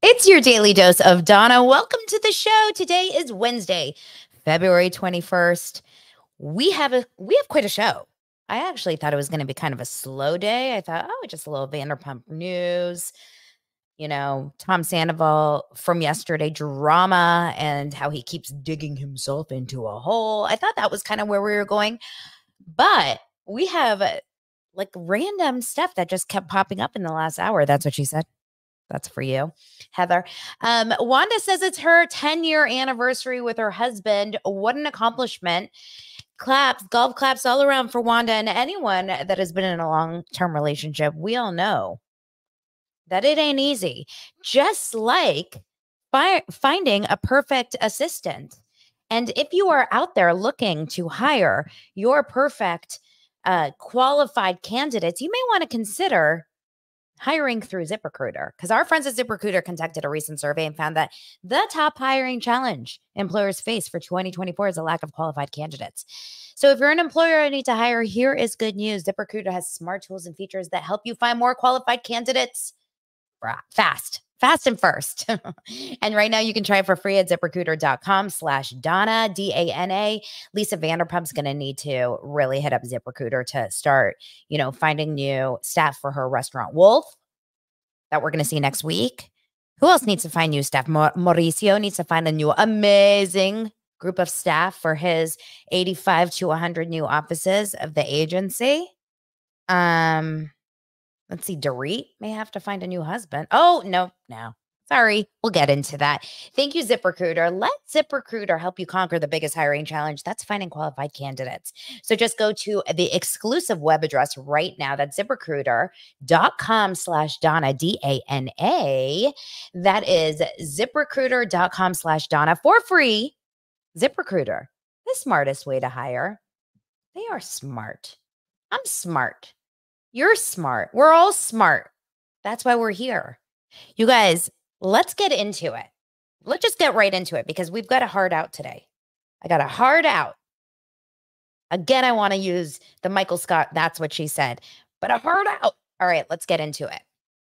It's your daily dose of Donna. Welcome to the show. Today is Wednesday, February 21st. We have quite a show. I actually thought it was going to be kind of a slow day. I thought, just a little Vanderpump news. Tom Sandoval from yesterday, drama and how he keeps digging himself into a hole. I thought that was kind of where we were going. But we have like random stuff that just kept popping up in the last hour. That's what she said. That's for you, Heather. Wanda says it's her 10-year anniversary with her husband. What an accomplishment. Claps, golf claps all around for Wanda and anyone that has been in a long-term relationship. We all know that it ain't easy. Just like finding a perfect assistant. And if you are out there looking to hire your perfect qualified candidates, you may want to consider hiring through ZipRecruiter, because our friends at ZipRecruiter conducted a recent survey and found that the top hiring challenge employers face for 2024 is a lack of qualified candidates. So if you're an employer and need to hire, here is good news. ZipRecruiter has smart tools and features that help you find more qualified candidates fast and first. And right now you can try it for free at ZipRecruiter.com/Donna, Dana. Lisa Vanderpump's going to need to really hit up ZipRecruiter to start, finding new staff for her restaurant Wolf that we're going to see next week. Who else needs to find new staff? Mauricio needs to find a new amazing group of staff for his 85 to 100 new offices of the agency. Let's see, Dorit may have to find a new husband. Oh, no. Sorry, we'll get into that. Thank you, ZipRecruiter. Let ZipRecruiter help you conquer the biggest hiring challenge. That's finding qualified candidates. So just go to the exclusive web address right now. That's ZipRecruiter.com/Donna, Dana. That is ZipRecruiter.com/Donna for free. ZipRecruiter, the smartest way to hire. They are smart. I'm smart. You're smart. We're all smart. That's why we're here. You guys, let's get into it. Let's just get right into it because we've got a hard out today. I got a hard out. Again, I want to use the Michael Scott, that's what she said, but a hard out. All right, let's get into it.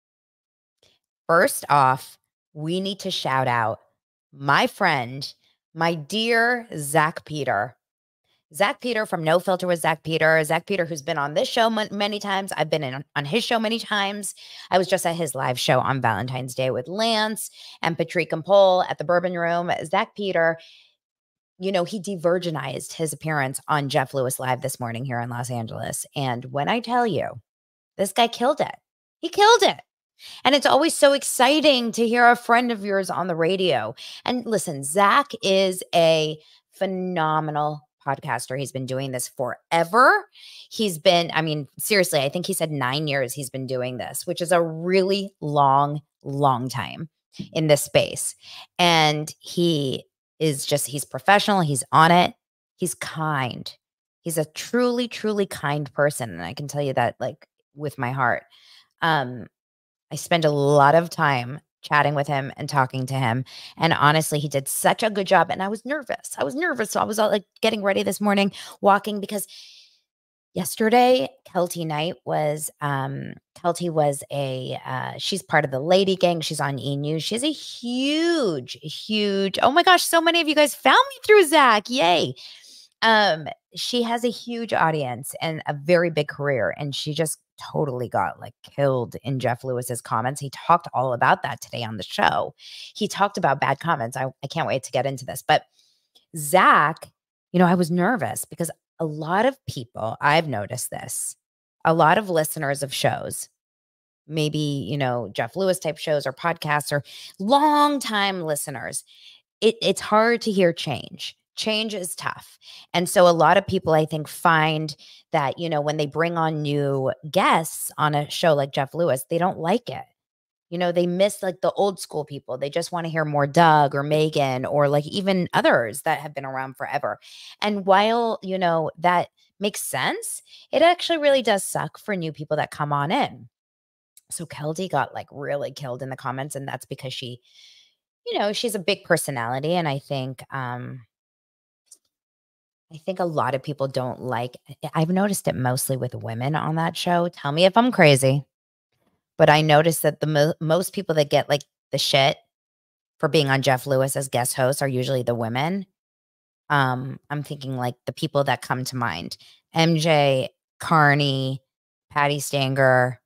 First off, we need to shout out my friend, my dear Zach Peter. Zach Peter from No Filter with Zach Peter. Zach Peter, who's been on this show many times. I've been on his show many times. I was just at his live show on Valentine's Day with Lance and Patrick and Paul at the Bourbon Room. Zach Peter, he de-virginized his appearance on Jeff Lewis Live this morning here in Los Angeles. And when I tell you, this guy killed it. He killed it. And it's always so exciting to hear a friend of yours on the radio. And listen, Zach is a phenomenal podcaster. He's been doing this forever. Seriously, I think he said 9 years he's been doing this, which is a really long time in this space. And he's professional. He's on it. He's kind. He's a truly, truly kind person. And I can tell you that with my heart. I spend a lot of time chatting with him and talking to him. And honestly, he did such a good job. And I was nervous. So I was all getting ready this morning, walking, because yesterday, Kelty Knight was, she's part of the Lady Gang. She's on E! News. She's a huge, oh my gosh, so many of you guys found me through Zach. Yay. She has a huge audience and a very big career. And she just totally got killed in Jeff Lewis's comments. He talked all about that today on the show. He talked about bad comments. I can't wait to get into this. But Zach, I was nervous because a lot of people, I've noticed this, a lot of listeners of shows, maybe, Jeff Lewis type shows or podcasts or long-time listeners, it's hard to hear change. Change is tough. And so a lot of people, I think, find that, when they bring on new guests on a show like Jeff Lewis, they don't like it. They miss the old school people. They just want to hear more Doug or Megan or even others that have been around forever. And while, that makes sense, it actually really does suck for new people that come on in. So Kelty got really killed in the comments. And that's because she, she's a big personality. And I think a lot of people don't I've noticed it mostly with women on that show. Tell me if I'm crazy. But I noticed that the most people that get the shit for being on Jeff Lewis as guest hosts are usually the women. I'm thinking like the people that come to mind: MJ, Carney, Patty Stanger,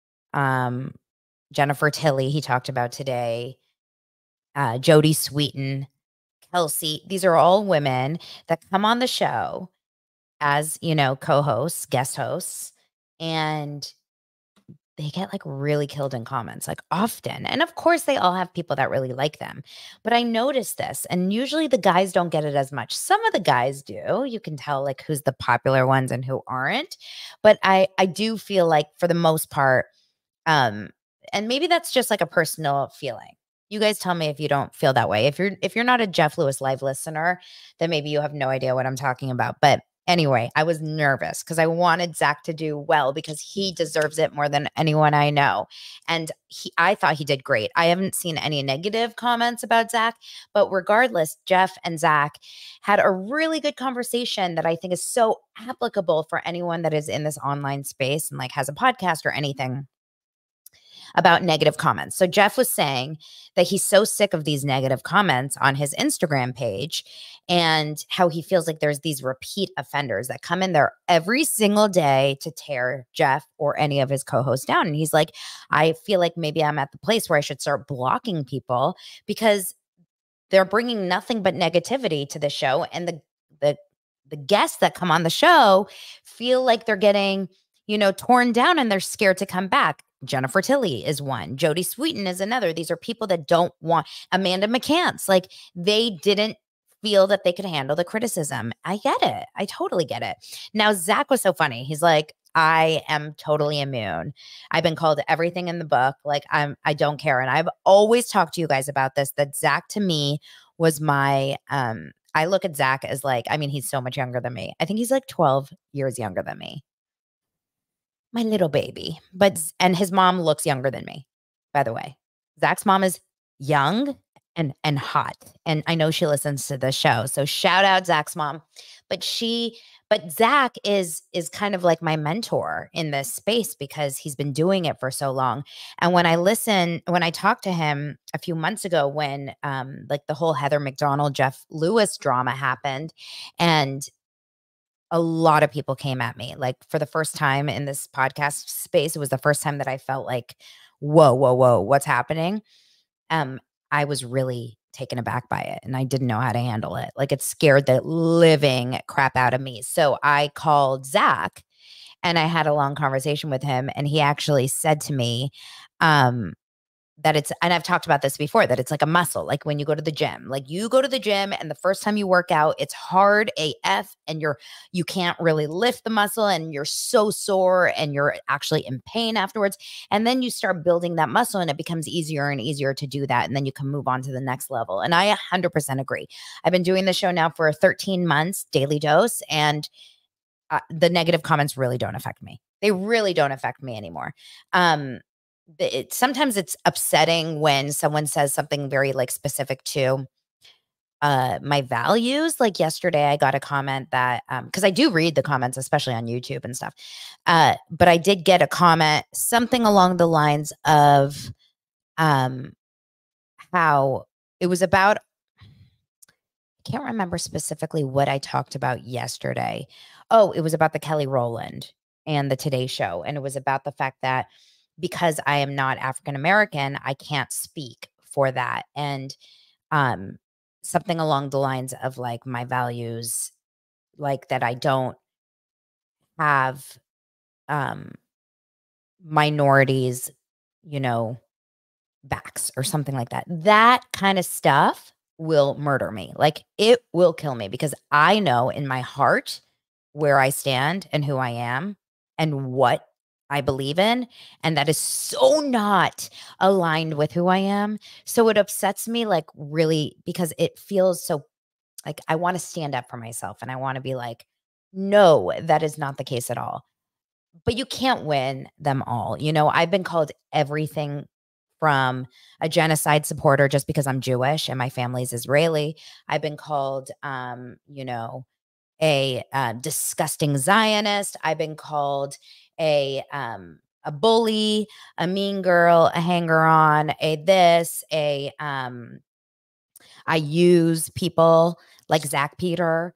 Jennifer Tilly, he talked about today, Jodie Sweetin, Kelsey. These are all women that come on the show as, co-hosts, guest hosts, and they get like really killed in comments, like often. And of course, they all have people that really like them. But I noticed this, and usually the guys don't get it as much. Some of the guys do. You can tell like who's the popular ones and who aren't. But I do feel like for the most part, and maybe that's just like a personal feeling. You guys tell me if you don't feel that way. If you're not a Jeff Lewis live listener, then maybe you have no idea what I'm talking about. But anyway, I was nervous because I wanted Zach to do well because he deserves it more than anyone I know. And I thought he did great. I haven't seen any negative comments about Zach, but regardless, Jeff and Zach had a really good conversation that I think is so applicable for anyone that is in this online space and like has a podcast or anything about negative comments. So Jeff was saying that he's so sick of these negative comments on his Instagram page and how he feels like there's these repeat offenders that come in there every single day to tear Jeff or any of his co-hosts down. And he's like, I feel like maybe I'm at the place where I should start blocking people because they're bringing nothing but negativity to the show. And the guests that come on the show feel like they're getting, torn down and they're scared to come back. Jennifer Tilly is one. Jodie Sweetin is another. These are people that don't want Amanda McCants. Like they didn't feel that they could handle the criticism. I get it. I totally get it. Now, Zach was so funny. He's like, I am totally immune. I've been called everything in the book. Like I don't care. And I've always talked to you guys about this, that Zach to me was my, I look at Zach as like, I mean, he's so much younger than me. I think he's like 12 years younger than me. My little baby. And his mom looks younger than me, by the way. Zach's mom is young and hot. And I know she listens to the show. So shout out Zach's mom. But Zach is kind of like my mentor in this space because he's been doing it for so long. And when I talked to him a few months ago when like the whole Heather McDonald, Jeff Lewis drama happened, and a lot of people came at me. Like for the first time in this podcast space, it was the first time that I felt like, whoa, what's happening? I was really taken aback by it and I didn't know how to handle it. Like it scared the living crap out of me. So I called Zach and I had a long conversation with him. And he actually said to me, that it's, and I've talked about this before, that it's like a muscle, like when you go to the gym, like you go to the gym and the first time you work out, it's hard AF and you can't really lift the muscle and you're so sore and you're actually in pain afterwards. And then you start building that muscle and it becomes easier and easier to do that. And then you can move on to the next level. And I 100% agree. I've been doing the show now for 13 months, Daily Dose, and the negative comments really don't affect me. They really don't affect me anymore. Sometimes it's upsetting when someone says something very like specific to my values. Like yesterday I got a comment that because I do read the comments, especially on YouTube and stuff, but I did get a comment something along the lines of how it was about, I can't remember specifically what I talked about yesterday. Oh, it was about the Kelly Rowland and the Today Show, and it was about the fact that because I am not African American, I can't speak for that. And something along the lines of like my values, like that I don't have minorities, backs or something like that. That kind of stuff will murder me. Like it will kill me because I know in my heart where I stand and who I am and what I believe in. And that is so not aligned with who I am. So it upsets me like really because it feels so like I want to stand up for myself and I want to be like, no, that is not the case at all. But you can't win them all. I've been called everything from a genocide supporter just because I'm Jewish and my family's Israeli. I've been called, a disgusting Zionist. I've been called a a bully, a mean girl, a hanger on, a this, I use people like Zach Peter.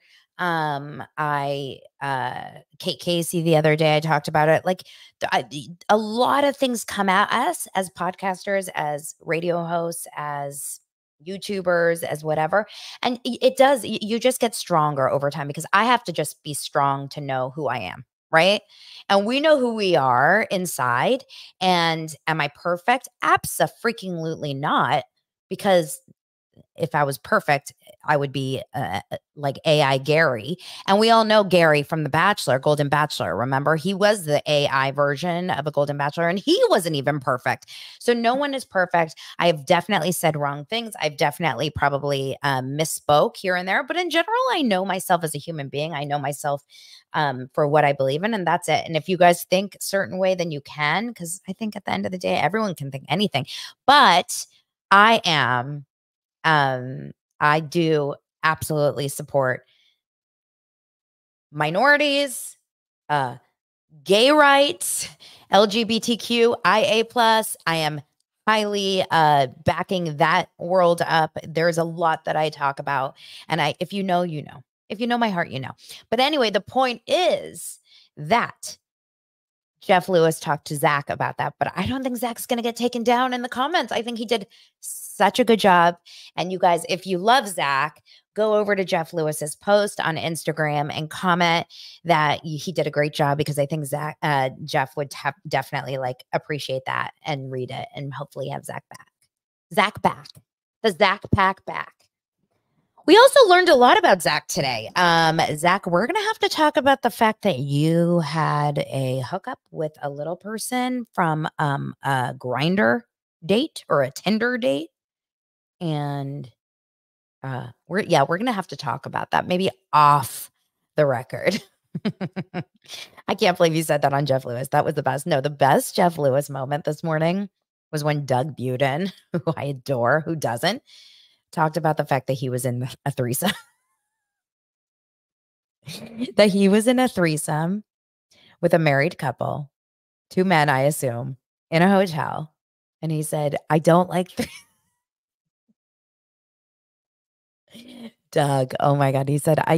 Kate Casey the other day, I talked about it. Like a lot of things come at us as podcasters, as radio hosts, as YouTubers, as whatever. And it does, you just get stronger over time because I have to just be strong to know who I am. Right. And we know who we are inside. And am I perfect? Abso-freaking-lutely not. Because if I was perfect, I would be like AI Gary. And we all know Gary from The Bachelor, Golden Bachelor. Remember, he was the AI version of a Golden Bachelor and he wasn't even perfect. So no one is perfect. I have definitely said wrong things. I've definitely probably misspoke here and there. But in general, I know myself as a human being. I know myself for what I believe in, and that's it. And if you guys think a certain way, then you can, because I think at the end of the day, everyone can think anything. But I am I do absolutely support minorities, gay rights, LGBTQIA plus. I am highly backing that world up. There's a lot that I talk about. And if you know, you know. If you know my heart, you know. But anyway, the point is that Jeff Lewis talked to Zach about that, but I don't think Zach's going to get taken down in the comments. I think he did such a good job. And you guys, if you love Zach, go over to Jeff Lewis's post on Instagram and comment that he did a great job, because I think Jeff would definitely like appreciate that and read it and hopefully have Zach back. Zach back. The Zach pack back. We also learned a lot about Zach today. Zach, we're going to have to talk about the fact that you had a hookup with a little person from a Grindr date or a Tinder date. And we're going to have to talk about that, maybe off the record. I can't believe you said that on Jeff Lewis. That was the best. No, the best Jeff Lewis moment this morning was when Doug Buden, who I adore, who doesn't, talked about the fact that he was in a threesome. That he was in a threesome with a married couple, 2 men, I assume, in a hotel. And he said, I don't like Doug. Oh my God. He said, I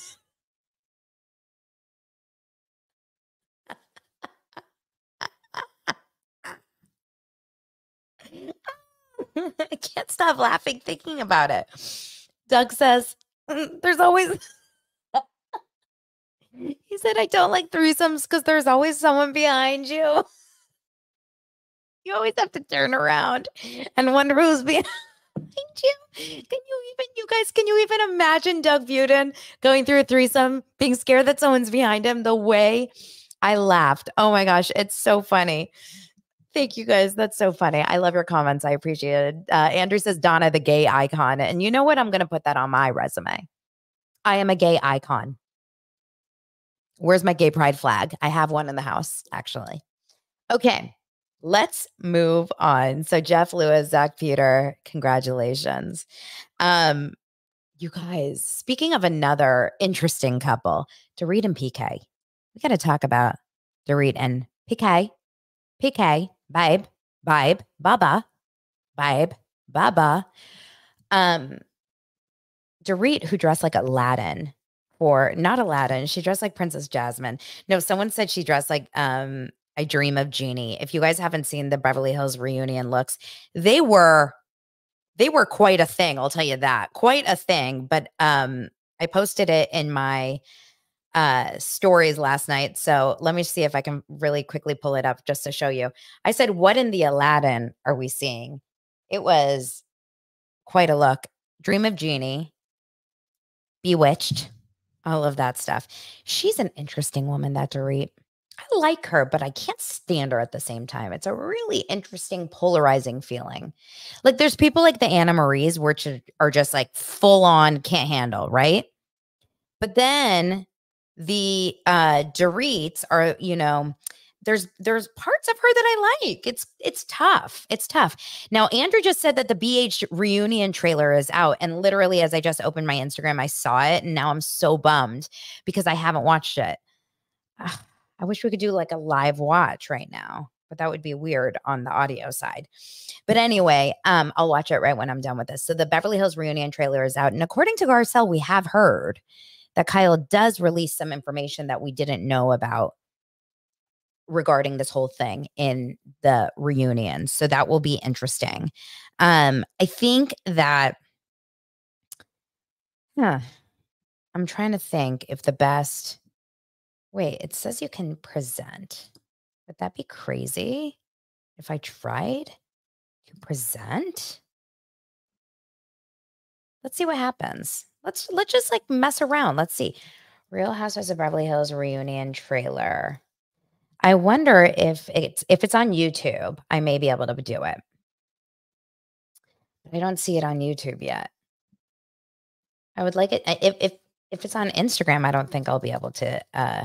can't stop laughing thinking about it. Doug says, there's always, he said, I don't like threesomes because there's always someone behind you. You always have to turn around and wonder who's behind you. Can you even imagine Doug Buden going through a threesome, being scared that someone's behind him? The way I laughed. Oh my gosh, it's so funny. Thank you guys. That's so funny. I love your comments. I appreciate it. Andrew says, Donna, the gay icon. And you know what? I'm going to put that on my resume. I am a gay icon. Where's my gay pride flag? I have one in the house, actually. Okay, let's move on. So Jeff Lewis, Zach Peter, congratulations. You guys, speaking of another interesting couple, Dorit and PK. We got to talk about Dorit and PK. PK, babe, baba, babe, baba. Dorit, who dressed like Aladdin, or not Aladdin, she dressed like Princess Jasmine. No, someone said she dressed like I Dream of Jeannie. If you guys haven't seen the Beverly Hills reunion looks, they were quite a thing. I'll tell you that, quite a thing. But I posted it in my stories last night. So let me see if I can really quickly pull it up just to show you. I said, what in the Aladdin are we seeing? It was quite a look. Dream of Jeannie, Bewitched, all of that stuff. She's an interesting woman, that Dorit. I like her, but I can't stand her at the same time. It's a really interesting, polarizing feeling. Like there's people like the Anna Maries, which are just like full on can't handle, right? But then the Dorits are, you know, there's parts of her that I like. It's tough. It's tough. Now, Andrew just said that the BH reunion trailer is out. And literally, as I just opened my Instagram, I saw it. And now I'm so bummed because I haven't watched it. Ugh, I wish we could do like a live watch right now, but that would be weird on the audio side. But anyway, I'll watch it right when I'm done with this. So the Beverly Hills reunion trailer is out. And according to Garcelle, we have heard that Kyle does release some information that we didn't know about regarding this whole thing in the reunion. So that will be interesting. I think that, I'm trying to think if the best, wait, it says you can present. Would that be crazy if I tried to present? Let's see what happens. Let's just like mess around. Let's see. Real Housewives of Beverly Hills reunion trailer. I wonder if it's on YouTube, I may be able to do it. I don't see it on YouTube yet. I would like it if it's on Instagram. I don't think I'll be able to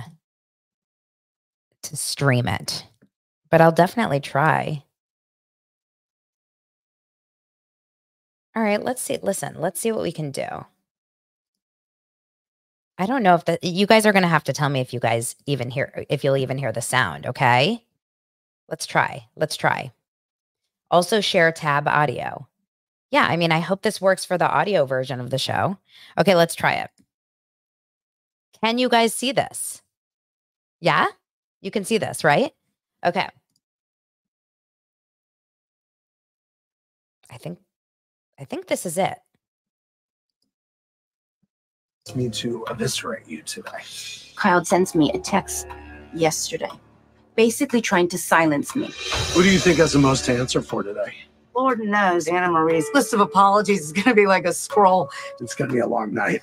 stream it, but I'll definitely try. All right, let's see. Listen, let's see what we can do. I don't know if you guys are going to have to tell me if you'll even hear the sound. Okay. Let's try. Also share tab audio. Yeah. I mean, I hope this works for the audio version of the show. Okay. Let's try it. Can you guys see this? Yeah. You can see this, right? Okay. I think this is it. Me to eviscerate you today. Kyle sends me a text yesterday, basically trying to silence me. Who do you think has the most to answer for today? Lord knows Anna Marie's list of apologies is going to be like a scroll. It's going to be a long night.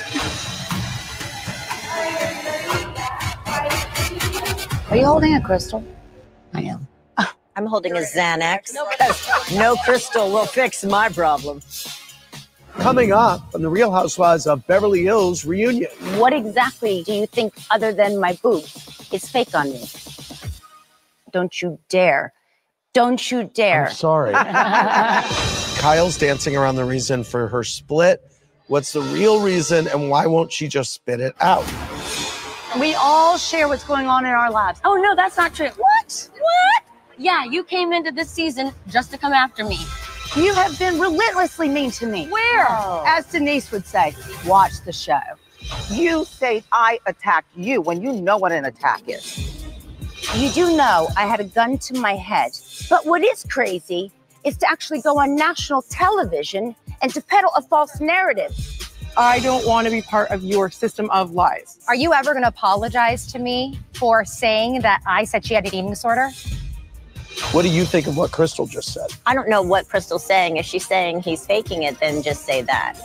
Are you holding a crystal? I am. I'm holding a Xanax. No crystal will fix my problem. Coming up on the Real Housewives of Beverly Hills reunion. What exactly do you think, other than my boobs, is fake on me? Don't you dare. Don't you dare. I'm sorry. Kyle's dancing around the reason for her split. What's the real reason, and why won't she just spit it out? We all share what's going on in our lives. Oh, no, that's not true. What? Yeah, you came into this season just to come after me. You have been relentlessly mean to me. Where? As Denise would say, watch the show. You say I attacked you when you know what an attack is. You do know I had a gun to my head. But what is crazy is to actually go on national television and to peddle a false narrative. I don't want to be part of your system of lies. Are you ever going to apologize to me for saying that I said she had an eating disorder? What do you think of what Crystal just said? I don't know what Crystal's saying. If she's saying he's faking it, then just say that.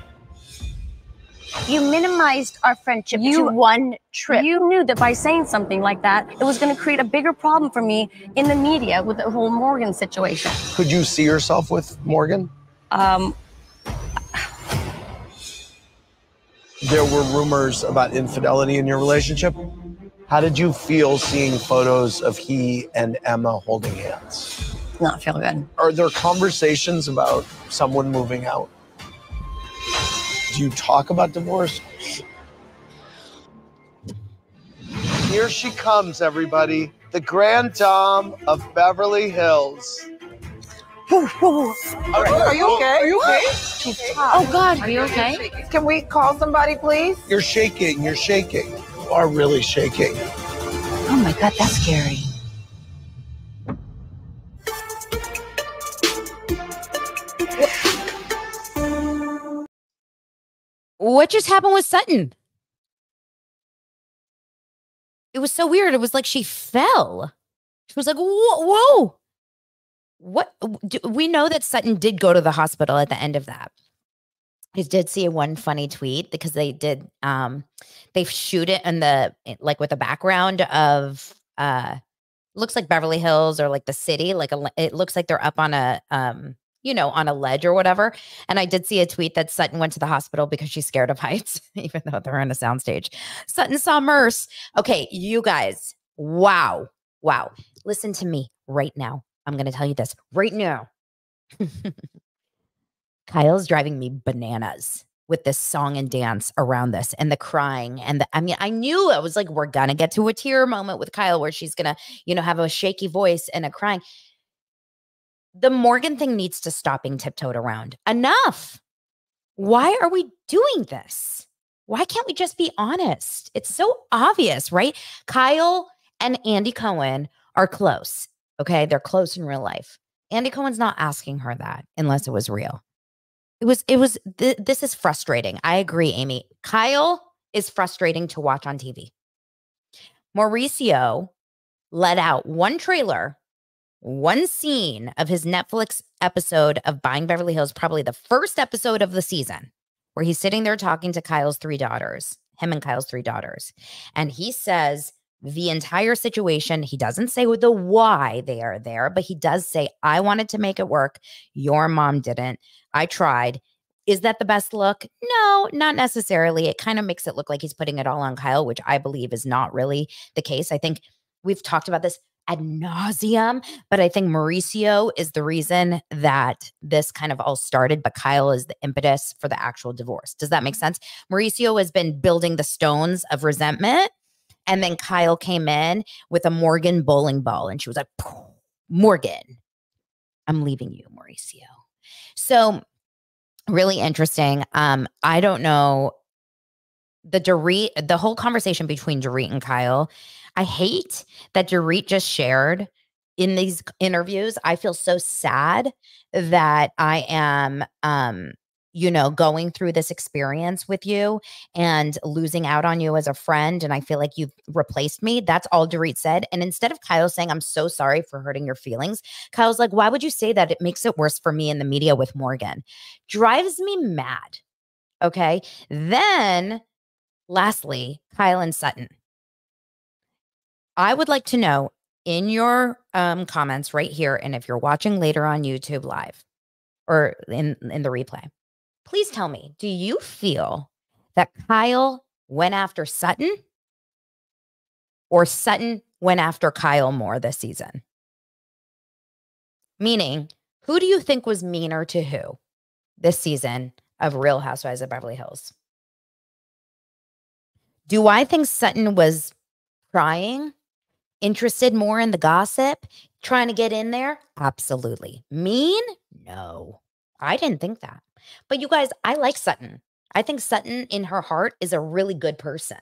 You minimized our friendship to one trip. You knew that by saying something like that, it was going to create a bigger problem for me in the media with the whole Morgan situation. Could you see yourself with Morgan? There were rumors about infidelity in your relationship. How did you feel seeing photos of he and Emma holding hands? Not feel good. Are there conversations about someone moving out? Do you talk about divorce? Here she comes, everybody. The Grand Dame of Beverly Hills. All right. Are you okay? Are you okay? Oh, God. Are you okay? Can we call somebody, please? You're shaking. You're shaking. You are really shaking. Oh, my God, that's scary. What just happened with Sutton? It was so weird. It was like she fell. She was like, whoa. What? We know that Sutton did go to the hospital at the end of that. I did see one funny tweet because they did, they shoot it in with the background of, looks like Beverly Hills or like the city, it looks like they're up on a, on a ledge or whatever. And I did see a tweet that Sutton went to the hospital because she's scared of heights, even though they're on a soundstage. Sutton saw Merce. Okay, you guys. Wow. Listen to me right now. I'm going to tell you this right now. Kyle's driving me bananas. with this song and dance around this and the crying and I mean, I knew I was like, we're gonna get to a tear moment with Kyle where she's gonna, have a shaky voice and a crying. The Morgan thing needs to stop being tiptoed around. Enough. Why are we doing this? Why can't we just be honest? It's so obvious, right? Kyle and Andy Cohen are close. Okay. They're close in real life. Andy Cohen's not asking her that unless it was real. This is frustrating. I agree, Amy. Kyle is frustrating to watch on TV. Mauricio let out one trailer, one scene of his Netflix episode of Buying Beverly Hills, probably the first episode of the season, where he's sitting there talking to Kyle's 3 daughters, him and Kyle's 3 daughters. And he says the entire situation, he doesn't say the why they are there, but he does say, I wanted to make it work. Your mom didn't. I tried. Is that the best look? No, not necessarily. It kind of makes it look like he's putting it all on Kyle, which I believe is not really the case. I think we've talked about this ad nauseum, but I think Mauricio is the reason that this kind of all started, but Kyle is the impetus for the actual divorce. Does that make sense? Mauricio has been building the stones of resentment, and then Kyle came in with a Morgan bowling ball, and she was like, Morgan, I'm leaving you, Mauricio. So really interesting. I don't know the whole conversation between Dorit and Kyle. I hate that Dorit just shared in these interviews. I feel so sad that I am, going through this experience with you and losing out on you as a friend. And I feel like you've replaced me. That's all Dorit said. And instead of Kyle saying, I'm so sorry for hurting your feelings, Kyle's like, why would you say that? It makes it worse for me in the media with Morgan. Drives me mad. Okay. Then lastly, Kyle and Sutton. I would like to know in your comments right here, and if you're watching later on YouTube live or in the replay, please tell me, do you feel that Kyle went after Sutton or Sutton went after Kyle more this season? Meaning, who do you think was meaner to who this season of Real Housewives of Beverly Hills? Do I think Sutton was trying, interested more in the gossip, trying to get in there? Absolutely. Mean? No. I didn't think that. But you guys, I like Sutton. I think Sutton in her heart is a really good person.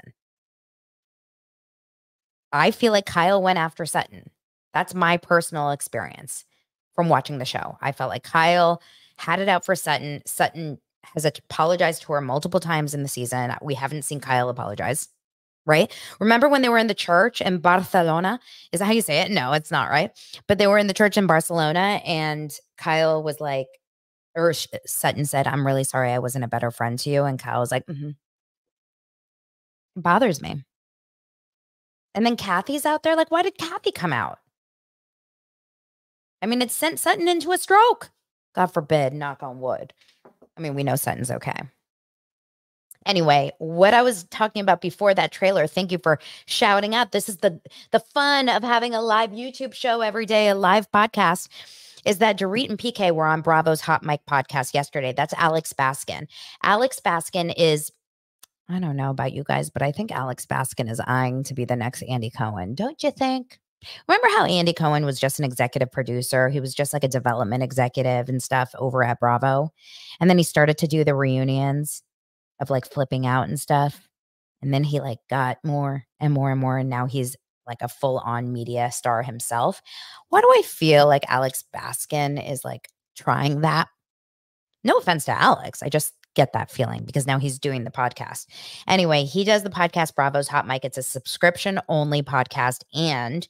I feel like Kyle went after Sutton. That's my personal experience from watching the show. I felt like Kyle had it out for Sutton. Sutton has apologized to her multiple times in the season. We haven't seen Kyle apologize, right? Remember when they were in the church in Barcelona? Is that how you say it? No, it's not, right? But they were in the church in Barcelona and Kyle was like, or Sutton said, I'm really sorry I wasn't a better friend to you. And Kyle was like, It bothers me. And then Kathy's out there like, why did Kathy come out? I mean, it sent Sutton into a stroke. God forbid, knock on wood. I mean, we know Sutton's okay. Anyway, what I was talking about before that trailer, thank you for shouting out. This is the fun of having a live YouTube show every day, a live podcast, is that Dorit and PK were on Bravo's Hot Mic podcast yesterday. That's Alex Baskin. Alex Baskin is, I don't know about you guys, but I think Alex Baskin is eyeing to be the next Andy Cohen. Don't you think? Remember how Andy Cohen was just an executive producer? He was just like a development executive and stuff over at Bravo. And then he started to do the reunions of like flipping out and stuff. And then he like got more and more and more. And now he's like a full-on media star himself. Why do I feel like Alex Baskin is like trying that? No offense to Alex. I just get that feeling because now he's doing the podcast. Anyway, he does the podcast Bravo's Hot Mic. It's a subscription-only podcast. And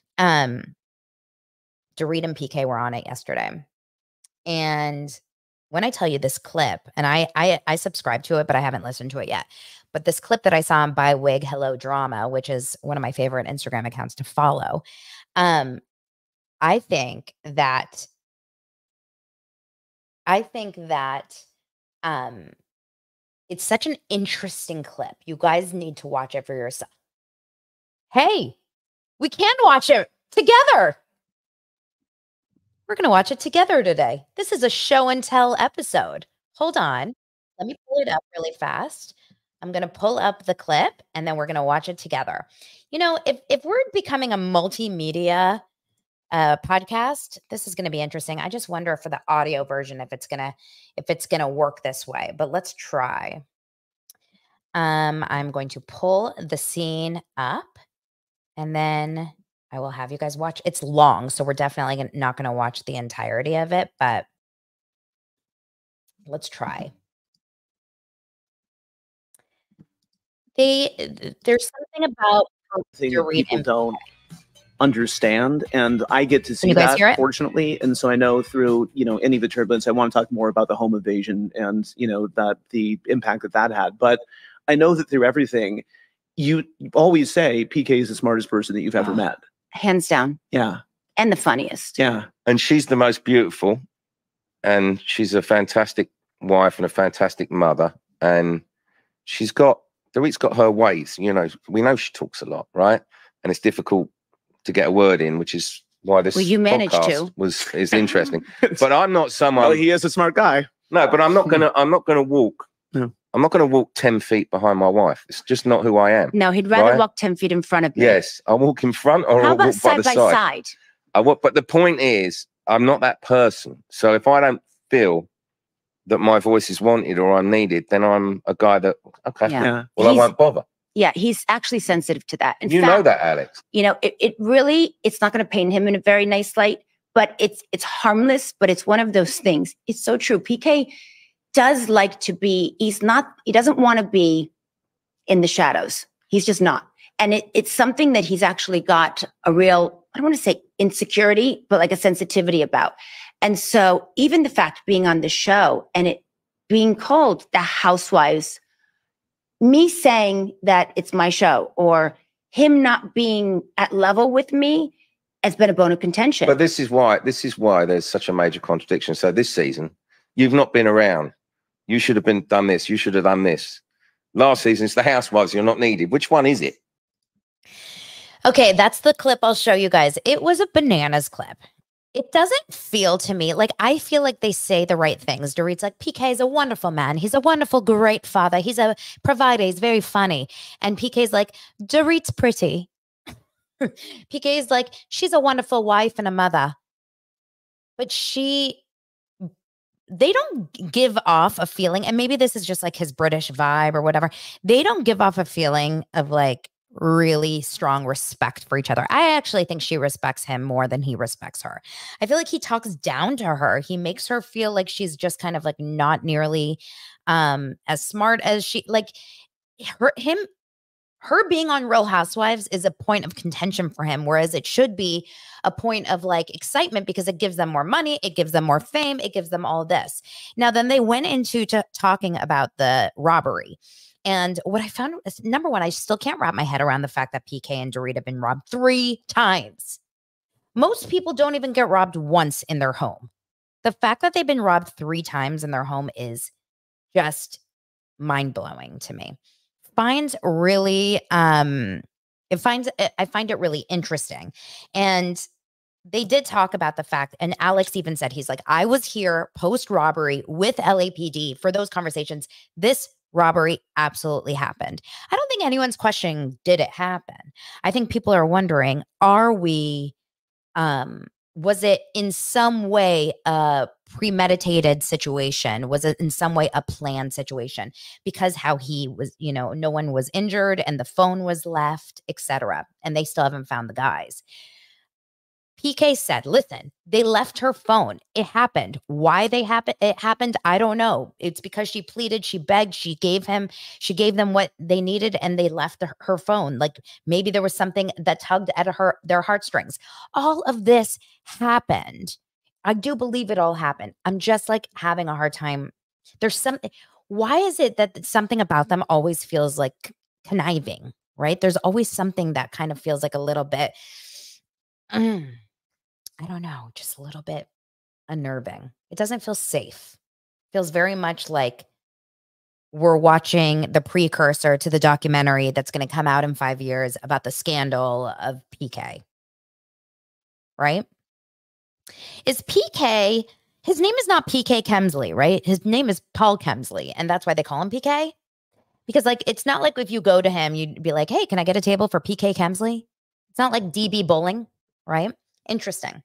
Dorit and PK were on it yesterday. And when I tell you this clip, and I subscribe to it, but I haven't listened to it yet. But this clip that I saw on By Wig Hello Drama, which is one of my favorite Instagram accounts to follow, I think that it's such an interesting clip. You guys need to watch it for yourself. Hey, we can watch it together. We're going to watch it together today. This is a show and tell episode. Hold on. Let me pull it up really fast. I'm going to pull up the clip and then we're going to watch it together. You know, if we're becoming a multimedia podcast, this is going to be interesting. I just wonder for the audio version if it's going to work this way. But let's try. I'm going to pull the scene up and then I will have you guys watch. It's long, so we're definitely not going to watch the entirety of it, but let's try. There's something about thing that people don't understand, and I get to see that, fortunately. And so I know through, you know, any of the turbulence, I want to talk more about the home invasion and, you know, that the impact that had. But I know that through everything, you always say PK is the smartest person that you've ever met. Hands down. Yeah. And the funniest. Yeah. And she's the most beautiful, and she's a fantastic wife and a fantastic mother. And Dorit's got her ways, you know, we know she talks a lot, right? And it's difficult to get a word in, which is why this podcast is interesting. But I'm not someone. Well, he is a smart guy. No, but I'm not gonna walk. No. I'm not gonna walk 10 feet behind my wife. It's just not who I am. No, he'd rather walk 10 feet in front of me. Yes, I'll walk in front or I'll walk by the side. But the point is, I'm not that person. So if I don't feel that my voice is wanted or I'm needed, then I'm a guy that, I won't bother. Yeah, he's actually sensitive to that. In fact, know that, Alex. You know, it really, it's not going to paint him in a very nice light, but it's harmless, but it's one of those things. It's so true. PK does like to be, he doesn't want to be in the shadows. He's just not. And it's something that he's actually got a real, I don't want to say insecurity, but like a sensitivity about. And so even the fact being on the show and it being called The Housewives, me saying that it's my show or him not being at level with me has been a bone of contention. But this is why there's such a major contradiction. So this season, you've not been around. You should have done this. You should have done this. Last season, it's The Housewives. You're not needed. Which one is it? Okay, that's the clip I'll show you guys. It was a bananas clip. It doesn't feel to me like, I feel like they say the right things. Dorit's like, PK is a wonderful man. He's a wonderful, great father. He's a provider. He's very funny. And PK's like, Dorit's pretty. PK's like, she's a wonderful wife and a mother. But they don't give off a feeling, and maybe this is just like his British vibe or whatever. They don't give off a feeling of like really strong respect for each other. I actually think she respects him more than he respects her. I feel like he talks down to her. He makes her feel like she's just kind of like not nearly as smart as she, like her being on Real Housewives is a point of contention for him, whereas it should be a point of like excitement because it gives them more money, it gives them more fame, it gives them all this. Now, then they went into talking about the robbery. And what I found is, number one, I still can't wrap my head around the fact that PK and Dorit have been robbed 3 times. Most people don't even get robbed once in their home. The fact that they've been robbed 3 times in their home is just mind-blowing to me. I find it really interesting. And they did talk about the fact, and Alex even said, he's like, I was here post-robbery with LAPD for those conversations. This robbery absolutely happened. I don't think anyone's questioning, did it happen? I think people are wondering, was it in some way a premeditated situation? Was it in some way a planned situation? Because how he was, you know, no one was injured and the phone was left, etc. And they still haven't found the guys. PK said, listen, they left her phone. It happened. Why it happened, I don't know. It's because she pleaded, she begged, she gave them what they needed, and they left her phone. Like maybe there was something that tugged at their heartstrings. All of this happened. I do believe it all happened. I'm just like having a hard time. There's something. Why is it that something about them always feels like conniving, right? There's always something that kind of feels like a little bit, I don't know, just a little bit unnerving. It doesn't feel safe. It feels very much like we're watching the precursor to the documentary that's going to come out in 5 years about the scandal of PK. Right? Is PK His name is not PK Kemsley, right? His name is Paul Kemsley, and that's why they call him PK. Because like it's not like if you go to him, you'd be like, "Hey, can I get a table for PK Kemsley?" It's not like DB Bowling, right? Interesting.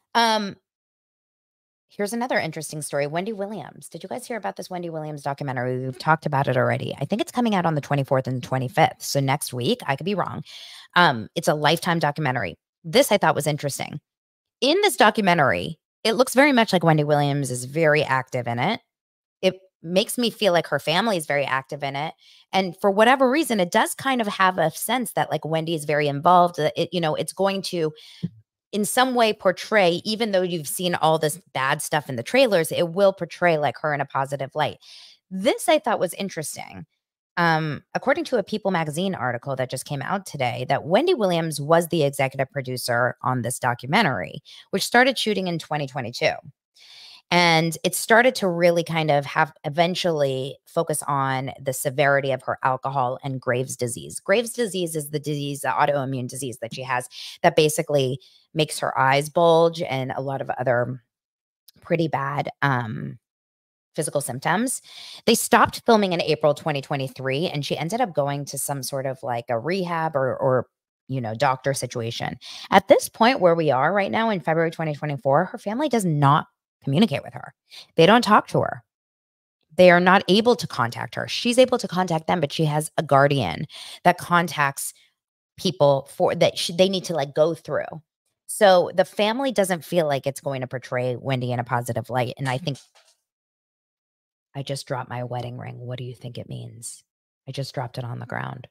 Here's another interesting story. Wendy Williams. Did you guys hear about this Wendy Williams documentary? We've talked about it already. I think it's coming out on the 24th and 25th. So next week, I could be wrong. It's a Lifetime documentary. This I thought was interesting. In this documentary, it looks very much like Wendy Williams is very active in it. It makes me feel like her family is very active in it. And for whatever reason, it does kind of have a sense that like Wendy is very involved. It's going to in some way portray, even though you've seen all this bad stuff in the trailers, it will portray like her in a positive light. This I thought was interesting. According to a People magazine article that just came out today, that Wendy Williams was the executive producer on this documentary, which started shooting in 2022. And it started to really kind of eventually focus on the severity of her alcohol and Graves' disease. Graves' disease is the disease, the autoimmune disease that she has that basically makes her eyes bulge and a lot of other pretty bad physical symptoms. They stopped filming in April 2023, and she ended up going to some sort of like a rehab or doctor situation. At this point where we are right now in February 2024, her family does not communicate with her. They don't talk to her. They are not able to contact her. She's able to contact them, but she has a guardian that contacts people for that they need to like go through. So the family doesn't feel like it's going to portray Wendy in a positive light. And I think I just dropped my wedding ring. What do you think it means? I just dropped it on the ground.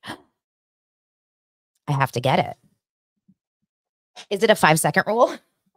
I have to get it. Is it a 5-second rule?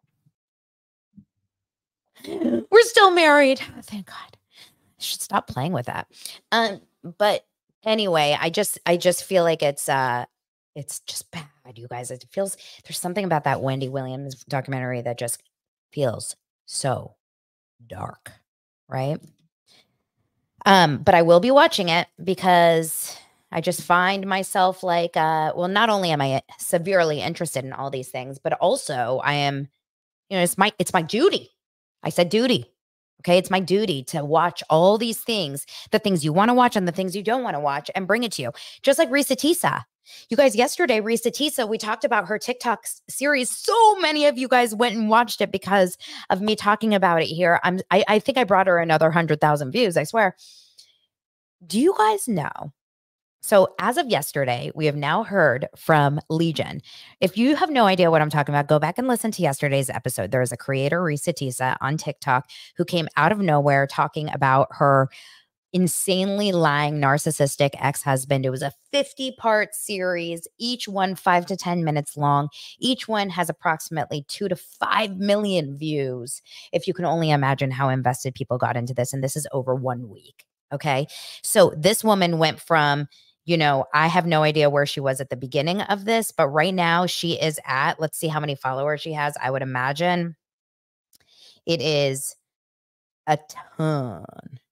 We're still married. Oh, thank God. I should stop playing with that. But anyway, I just feel like it's just bad, you guys. It feels there's something about that Wendy Williams documentary that just feels so dark, right? But I will be watching it because I just find myself like, not only am I severely interested in all these things, but also I am, it's my duty. I said duty. Okay. It's my duty to watch all these things, the things you want to watch and the things you don't want to watch, and bring it to you. Just like Risa Tisa. You guys, yesterday, Risa Tisa, we talked about her TikTok series. So many of you guys went and watched it because of me talking about it here. I think I brought her another 100,000 views, I swear. Do you guys know? So as of yesterday, we have now heard from Legion. If you have no idea what I'm talking about, go back and listen to yesterday's episode. There is a creator, Risa Tisa, on TikTok who came out of nowhere talking about her insanely lying, narcissistic ex-husband. It was a 50-part series, each one 5 to 10 minutes long. Each one has approximately 2 to 5 million views. If you can only imagine how invested people got into this. And this is over 1 week. Okay. So this woman went from, I have no idea where she was at the beginning of this, but right now she is at, let's see how many followers she has. I would imagine it is a ton.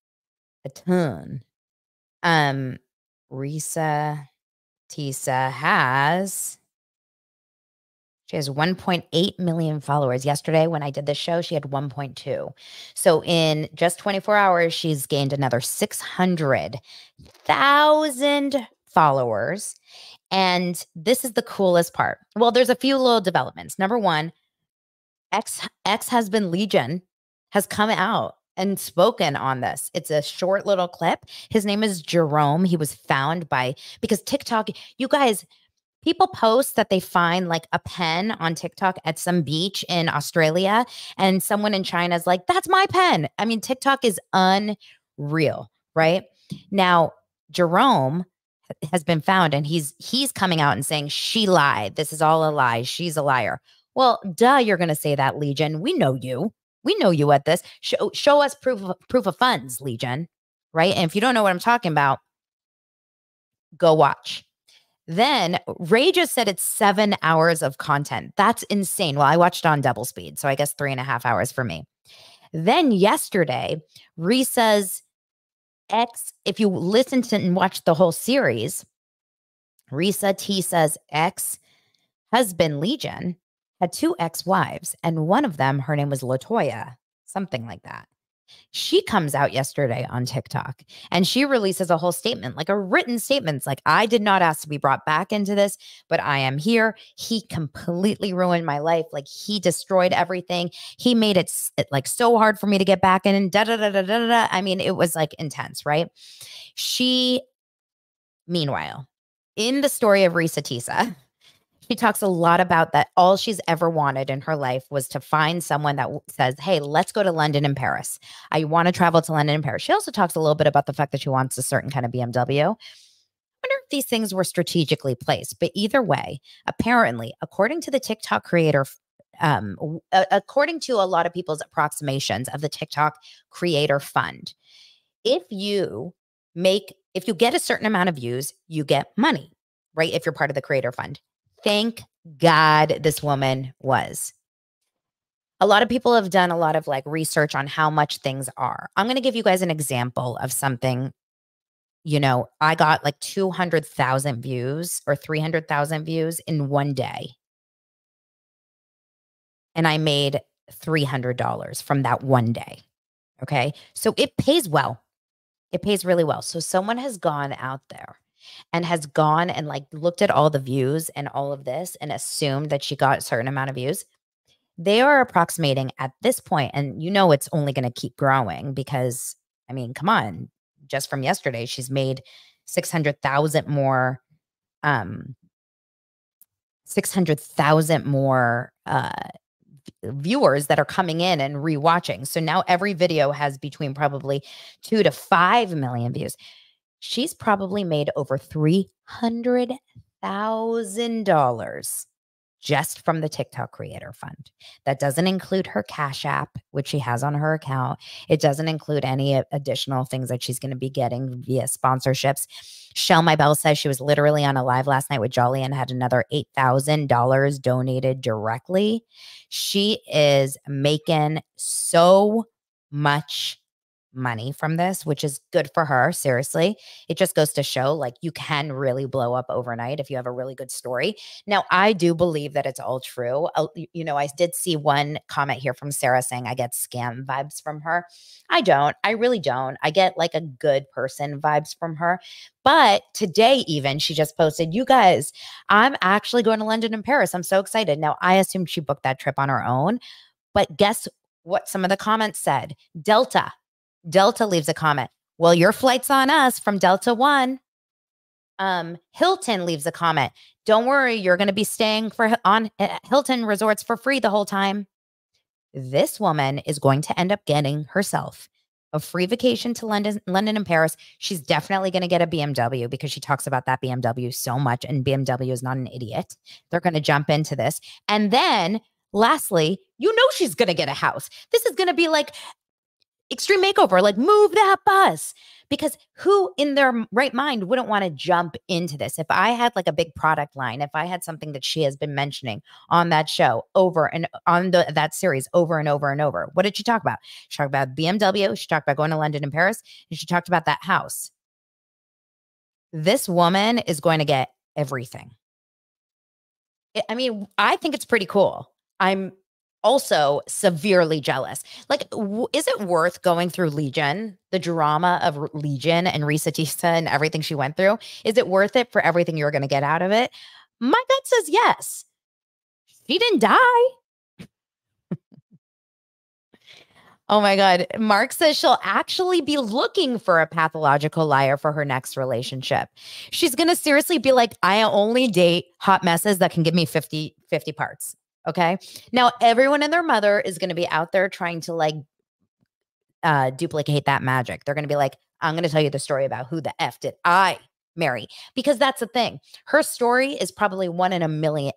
Risa Tisa has 1.8 million followers. Yesterday, when I did this show, she had 1.2. So in just 24 hours, she's gained another 600,000 followers. And this is the coolest part. Well, there's a few little developments. Number one, ex-husband Legion has come out and spoken on this. It's a short little clip. His name is Jerome. He was found because TikTok, you guys, people post that they find like a pen on TikTok at some beach in Australia, and someone in China is like, that's my pen. I mean, TikTok is unreal, right? Now, Jerome has been found, and he's coming out and saying, she lied. This is all a lie. She's a liar. Well, duh, you're going to say that, Legion. We know you. We know you at this. Show us proof of funds, Legion, right? And if you don't know what I'm talking about, go watch. Then Ray just said it's 7 hours of content. That's insane. Well, I watched on double speed, so I guess 3.5 hours for me. Then yesterday, Risa's ex, if you listen to and watch the whole series, Risa Tisa's ex-husband, Legion, had 2 ex-wives, and one of them, her name was LaToya. something like that. She comes out yesterday on TikTok and she releases a whole statement, like a written statement. It's like, I did not ask to be brought back into this, but I am here. He completely ruined my life. Like, he destroyed everything. He made it like so hard for me to get back in, and da da da da da da. I mean, it was like intense, right? Meanwhile, in the story of Reesa Teesa, she talks a lot about that all she's ever wanted in her life was to find someone that says, hey, let's go to London and Paris. I want to travel to London and Paris. She also talks a little bit about the fact that she wants a certain kind of BMW. I wonder if these things were strategically placed. But either way, apparently, according to the TikTok creator, according to a lot of people's approximations of the TikTok creator fund, if you get a certain amount of views, you get money, right? If you're part of the creator fund. Thank God this woman was. A lot of people have done a lot of like research on how much things are. I'm going to give you guys an example of something. You know, I got like 200,000 views or 300,000 views in one day. And I made $300 from that one day. Okay. So it pays well. It pays really well. So someone has gone out there and has gone and like looked at all the views and all of this and assumed that she got a certain amount of views. They are approximating at this point, and you know it's only going to keep growing because, I mean, come on, just from yesterday, she's made 600,000 more, 600,000 more viewers that are coming in and rewatching. So now every video has between probably 2 to 5 million views. She's probably made over $300,000 just from the TikTok creator fund. That doesn't include her Cash App, which she has on her account. It doesn't include any additional things that she's going to be getting via sponsorships. Shell My Bell says she was literally on a live last night with Jolly and had another $8,000 donated directly. She is making so much money from this, which is good for her. Seriously, it just goes to show like you can really blow up overnight if you have a really good story. Now, I do believe that it's all true. You know, I did see one comment here from Sarah saying I get scam vibes from her. I don't. I really don't. I get like a good person vibes from her. But today, even she just posted, you guys, I'm actually going to London and Paris. I'm so excited. Now, I assumed she booked that trip on her own, but guess what some of the comments said? Delta leaves a comment. Well, your flight's on us from Delta One. Hilton leaves a comment. Don't worry, you're going to be staying on Hilton resorts for free the whole time. This woman is going to end up getting herself a free vacation to London and Paris. She's definitely going to get a BMW because she talks about that BMW so much, and BMW is not an idiot. They're going to jump into this. And then lastly, you know she's going to get a house. This is going to be like Extreme Makeover, like move that bus, because who in their right mind wouldn't want to jump into this? If I had like a big product line, if I had something that she has been mentioning on that show over and on that series over and over and over, what did she talk about? She talked about BMW. She talked about going to London and Paris, and she talked about that house. This woman is going to get everything. I mean, I think it's pretty cool. I'm also severely jealous. Like, is it worth going through Legion, the drama of Legion and Reesa Teesa and everything she went through? Is it worth it for everything you're going to get out of it? My gut says yes. She didn't die. Oh my God. Mark says she'll actually be looking for a pathological liar for her next relationship. She's going to seriously be like, I only date hot messes that can give me 50 parts. Okay. Now, everyone and their mother is going to be out there trying to like duplicate that magic. They're going to be like, I'm going to tell you the story about who the F did I marry, because that's the thing. Her story is probably one of a million.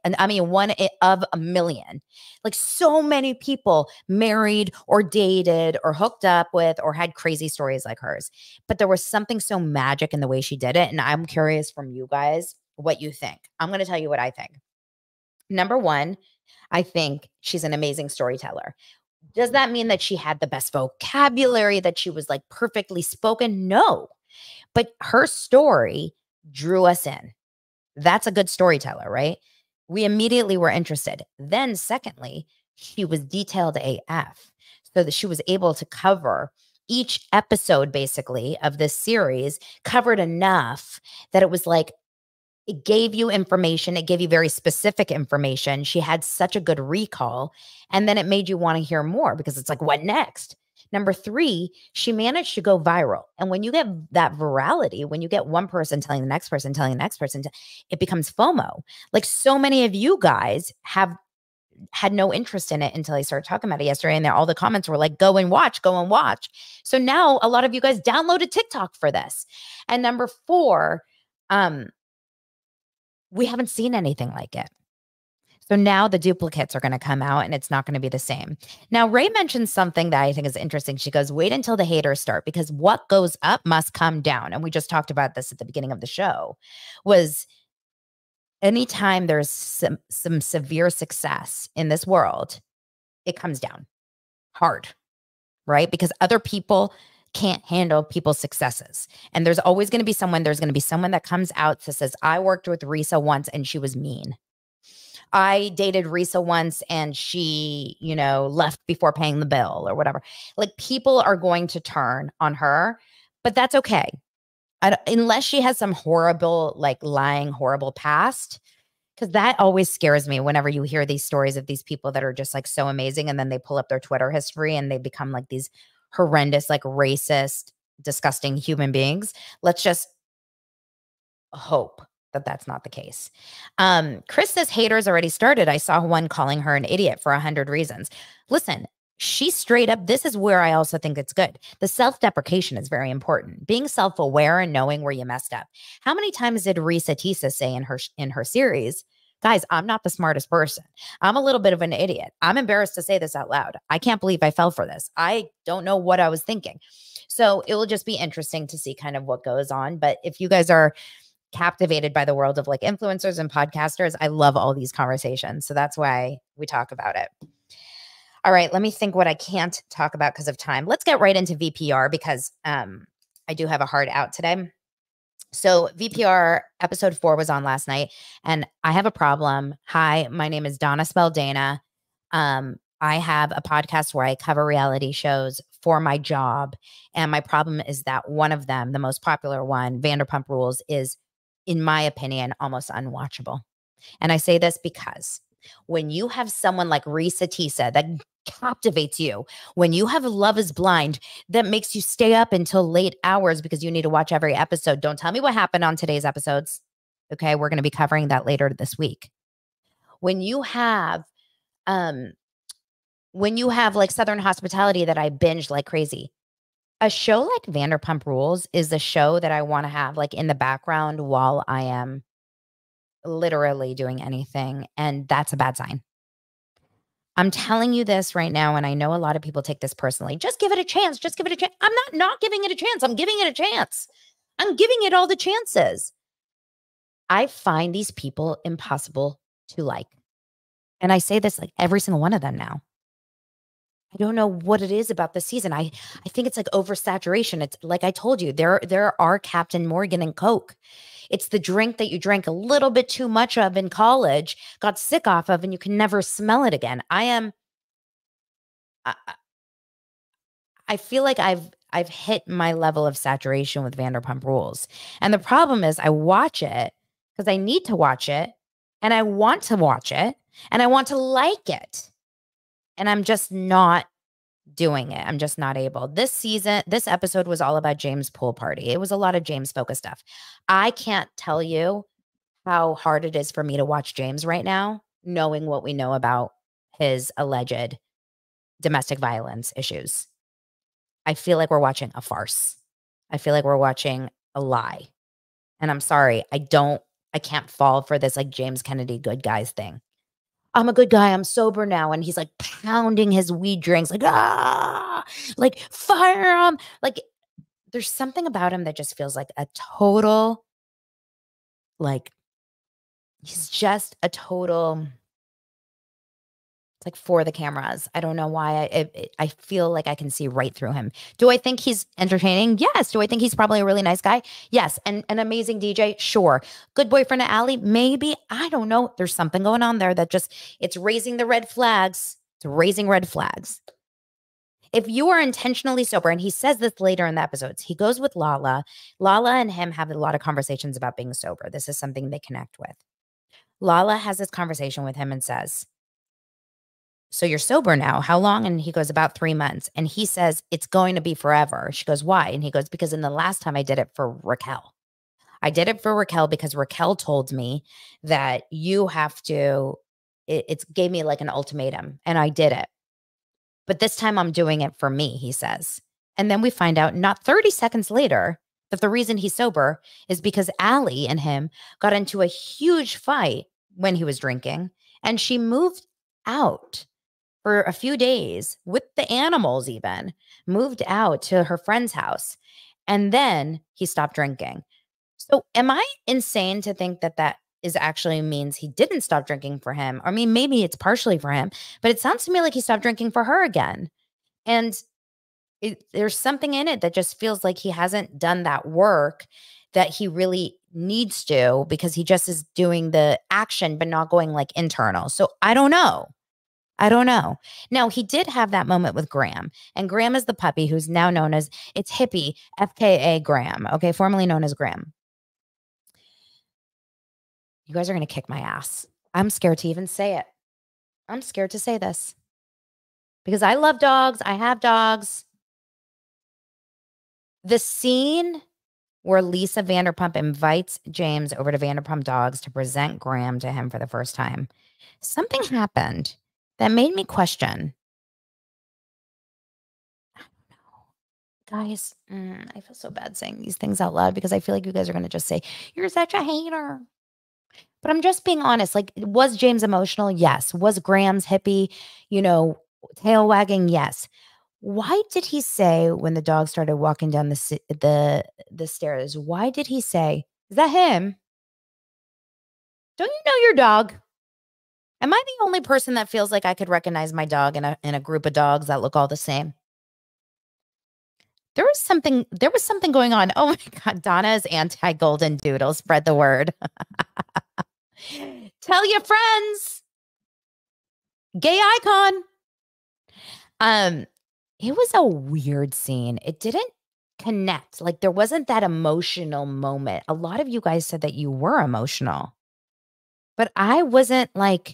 Like, so many people married or dated or hooked up with or had crazy stories like hers. But there was something so magic in the way she did it. And I'm curious from you guys what you think. I'm going to tell you what I think. Number one, I think she's an amazing storyteller. Does that mean that she had the best vocabulary, that she was like perfectly spoken? No. But her story drew us in. That's a good storyteller, right? We immediately were interested. Then secondly, she was detailed AF. so that she was able to cover each episode basically of this series, covered enough that it was like, it gave you information. It gave you very specific information. She had such a good recall. And then it made you want to hear more because it's like, what next? Number 3, she managed to go viral. And when you get that virality, when you get one person telling the next person, telling the next person, it becomes FOMO. Like so many of you guys have had no interest in it until I started talking about it yesterday. And all the comments were like, go and watch, go and watch. So now a lot of you guys downloaded TikTok for this. And number 4, we haven't seen anything like it. So now the duplicates are going to come out and it's not going to be the same. Now, Ray mentioned something that I think is interesting. She goes, wait until the haters start because what goes up must come down. And we just talked about this at the beginning of the show, was anytime there's some severe success in this world, it comes down hard, right? Because other people can't handle people's successes. And there's always going to be someone, that comes out that says, I worked with Risa once and she was mean. I dated Risa once and she, left before paying the bill or whatever. Like people are going to turn on her, but that's okay. Unless she has some horrible, lying, horrible past, because that always scares me whenever you hear these stories of these people that are just so amazing. And then they pull up their Twitter history and they become these horrendous, racist, disgusting human beings. Let's just hope that that's not the case. Chris says haters already started. I saw one calling her an idiot for 100 reasons. Listen, she straight up, this is where I also think it's good. The self-deprecation is very important. Being self-aware and knowing where you messed up. How many times did Risa Tisa say in her series, guys, I'm not the smartest person. I'm a little bit of an idiot. I'm embarrassed to say this out loud. I can't believe I fell for this. I don't know what I was thinking. So it will just be interesting to see kind of what goes on. But if you guys are captivated by the world of influencers and podcasters, I love all these conversations. So that's why we talk about it. All right, let me think what I can't talk about because of time. Let's get right into VPR because I do have a hard out today. So VPR episode 4 was on last night and I have a problem. Hi, my name is Donna Speldana. I have a podcast where I cover reality shows for my job. And my problem is that one of them, the most popular one, Vanderpump Rules, is, in my opinion, almost unwatchable. And I say this because when you have someone like Risa Tisa that captivates you, when you have Love is Blind that makes you stay up until late hours because you need to watch every episode. Don't tell me what happened on today's episodes. Okay, we're going to be covering that later this week. When you have Southern Hospitality that I binge like crazy, a show like Vanderpump Rules is a show that I want to have in the background while I am literally doing anything. And that's a bad sign. I'm telling you this right now. And I know a lot of people take this personally. Just give it a chance. Just give it a chance. I'm not giving it a chance. I'm giving it a chance. I'm giving it all the chances. I find these people impossible to like. And I say this every single one of them now. I don't know what it is about this season. I think it's oversaturation. It's like I told you, there are Captain Morgan and Coke. It's the drink that you drank a little bit too much of in college, got sick off of, and you can never smell it again. I feel like I've hit my level of saturation with Vanderpump Rules. And the problem is I watch it because I need to watch it, and I want to watch it, and I want to like it. And I'm just not doing it. I'm just not able. This episode was all about James' pool party. It was a lot of James focused stuff. I can't tell you how hard it is for me to watch James right now, knowing what we know about his alleged domestic violence issues. I feel like we're watching a farce. I feel like we're watching a lie. And I'm sorry, I can't fall for this James Kennedy good guys thing. I'm a good guy. I'm sober now. And he's pounding his weed drinks, fire him. There's something about him that just feels like a total, he's just a total, it's for the cameras. I don't know why. I feel like I can see right through him. Do I think he's entertaining? Yes. Do I think he's probably a really nice guy? Yes. And an amazing DJ? Sure. Good boyfriend to Allie? Maybe. I don't know. There's something going on there that it's raising the red flags. It's raising red flags. If you are intentionally sober, and he says this later in the episodes, he goes with Lala. Lala and him have a lot of conversations about being sober. This is something they connect with. Lala has this conversation with him and says, so you're sober now. How long? And he goes, about 3 months. And he says, it's going to be forever. She goes, why? And he goes, because in the last time I did it for Raquel. I did it for Raquel because Raquel told me that you have to, it gave me like an ultimatum, and I did it. But this time I'm doing it for me, he says. And then we find out not 30 seconds later that the reason he's sober is because Allie and him got into a huge fight when he was drinking, and she moved out for a few days with the animals, even moved out to her friend's house. And then he stopped drinking. So am I insane to think that that is actually means he didn't stop drinking for him? I mean, maybe it's partially for him, but it sounds to me like he stopped drinking for her again. And there's something in it that just feels like he hasn't done that work that he really needs to, because he just is doing the action, but not going like internal. So I don't know. Now, he did have that moment with Graham, and Graham is the puppy who's now known as, it's Hippie, FKA Graham, okay, formerly known as Graham. You guys are going to kick my ass. I'm scared to even say it. I'm scared to say this because I love dogs. I have dogs. The scene where Lisa Vanderpump invites James over to Vanderpump Dogs to present Graham to him for the first time, something happened that made me question. I don't know. Guys, I feel so bad saying these things out loud because I feel like you guys are going to just say, you're such a hater. But I'm just being honest. Like, was James emotional? Yes. Was Graham's hippie, tail wagging? Yes. Why did he say when the dog started walking down the stairs, why did he say, is that him? Don't you know your dog? Am I the only person that feels like I could recognize my dog in a group of dogs that look all the same? There was something going on. Oh my God, Donna is anti-golden doodle. Spread the word. Tell your friends. Gay icon. It was a weird scene. It didn't connect. Like, there wasn't that emotional moment. A lot of you guys said that you were emotional, but I wasn't. Like,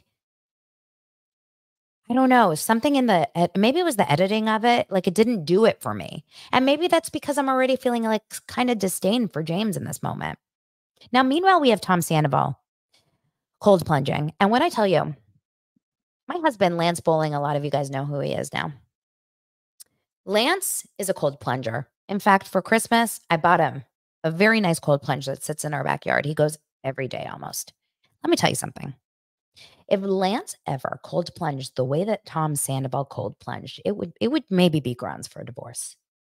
I don't know, something in maybe it was the editing of it. Like, it didn't do it for me. And maybe that's because I'm already feeling like kind of disdain for James in this moment. Now, meanwhile, we have Tom Sandoval cold plunging. And when I tell you, my husband, Lance Bowling, a lot of you guys know who he is now. Lance is a cold plunger. In fact, for Christmas, I bought him a very nice cold plunge that sits in our backyard. He goes every day almost. Let me tell you something. If Lance ever cold plunged the way that Tom Sandoval cold plunged, it would maybe be grounds for a divorce.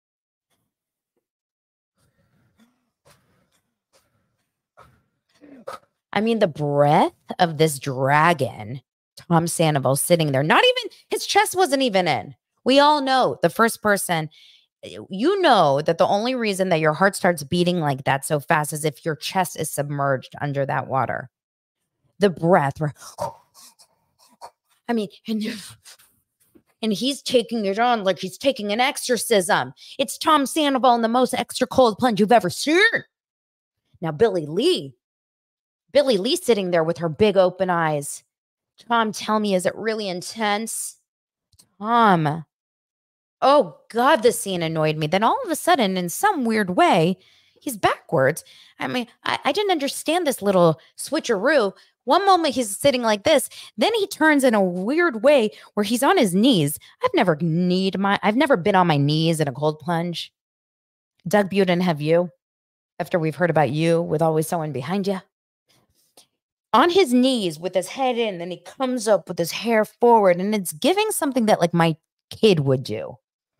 I mean, the breath of this dragon, Tom Sandoval sitting there, not even, his chest wasn't even in. We all know the first person, you know that the only reason that your heart starts beating like that so fast is if your chest is submerged under that water. The breath, I mean, and he's taking it on like he's taking an exorcism. It's Tom Sandoval in the most extra cold plunge you've ever seen. Now, Billie Lee sitting there with her big open eyes. Tom, tell me, is it really intense? Tom. Oh, God, this scene annoyed me. Then all of a sudden, in some weird way, he's backwards. I mean, I didn't understand this little switcheroo. One moment he's sitting like this. Then he turns in a weird way where he's on his knees. I've never been on my knees in a cold plunge. Doug Buden, have you? After we've heard about you with always someone behind you. On his knees with his head in, and he comes up with his hair forward, and it's giving something that like my kid would do.